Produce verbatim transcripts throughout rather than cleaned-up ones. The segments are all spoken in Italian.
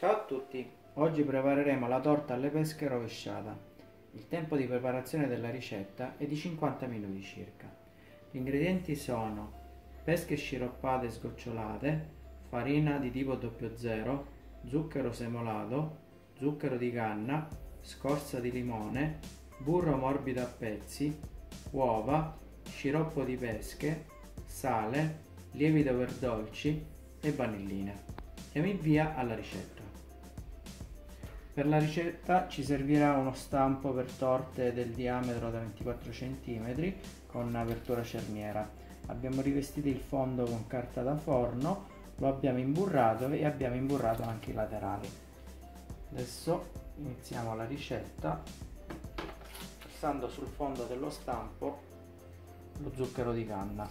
Ciao a tutti, oggi prepareremo la torta alle pesche rovesciata. Il tempo di preparazione della ricetta è di cinquanta minuti circa. Gli ingredienti sono pesche sciroppate sgocciolate, farina di tipo zero zero, zucchero semolato, zucchero di canna, scorza di limone, burro morbido a pezzi, uova, sciroppo di pesche, sale, lievito per dolci e vanillina. Diamo il via alla ricetta. Per la ricetta ci servirà uno stampo per torte del diametro da ventiquattro centimetri con apertura cerniera. Abbiamo rivestito il fondo con carta da forno, lo abbiamo imburrato e abbiamo imburrato anche i laterali. Adesso iniziamo la ricetta passando sul fondo dello stampo lo zucchero di canna.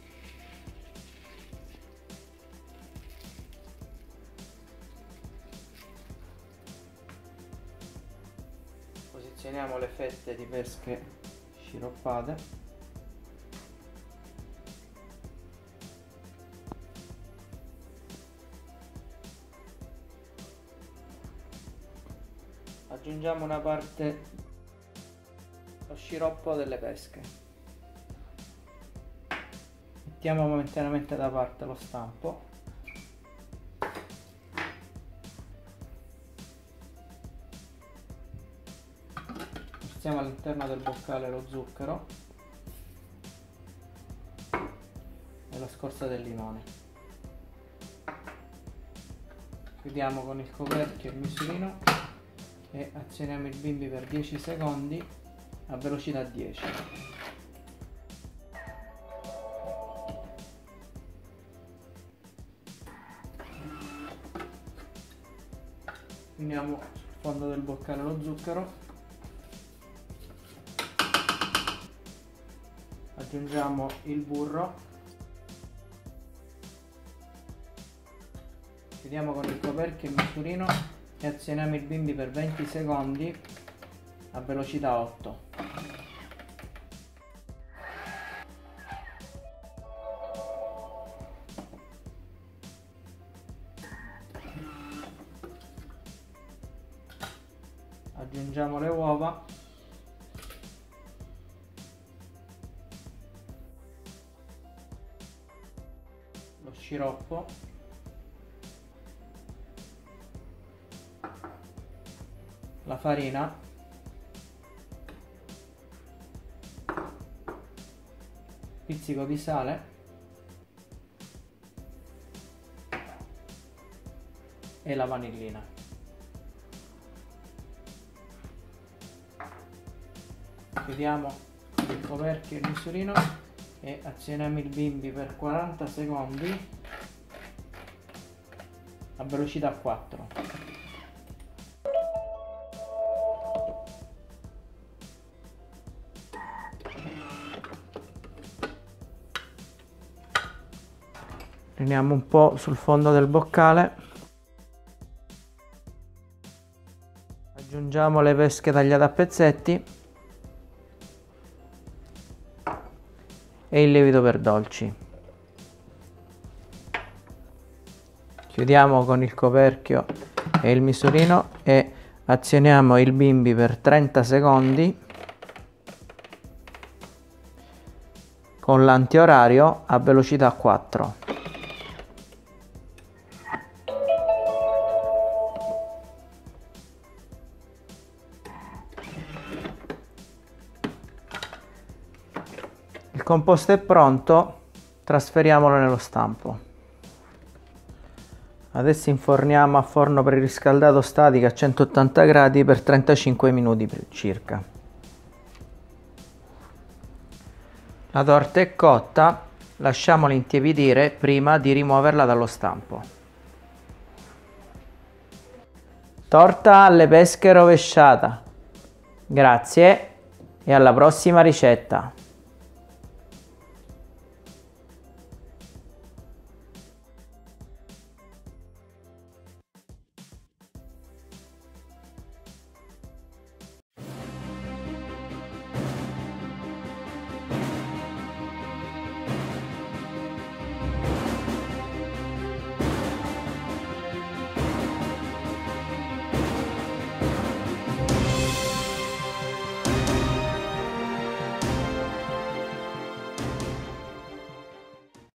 Posizioniamo le fette di pesche sciroppate. Aggiungiamo una parte lo sciroppo delle pesche. Mettiamo momentaneamente da parte lo stampo. Versiamo all'interno del boccale lo zucchero e la scorza del limone. Chiudiamo con il coperchio il misurino e azioniamo il bimbi per dieci secondi a velocità dieci. Uniamo sul fondo del boccale lo zucchero, aggiungiamo il burro, chiudiamo con il coperchio il misurino e azioniamo il bimbi per venti secondi a velocità otto. Aggiungiamo le uova, lo sciroppo, la farina, pizzico di sale e la vanillina. Chiudiamo il coperchio e il misurino e azioniamo il bimbi per quaranta secondi a velocità quattro. Riuniamo un po' sul fondo del boccale, aggiungiamo le pesche tagliate a pezzetti e il lievito per dolci. Chiudiamo con il coperchio e il misurino e azioniamo il bimbi per trenta secondi con l'antiorario a velocità quattro. Il composto è pronto, trasferiamolo nello stampo. Adesso inforniamo a forno preriscaldato statico a centottanta gradi per trentacinque minuti circa. La torta è cotta, lasciamola intiepidire prima di rimuoverla dallo stampo. Torta alle pesche rovesciata. Grazie e alla prossima ricetta.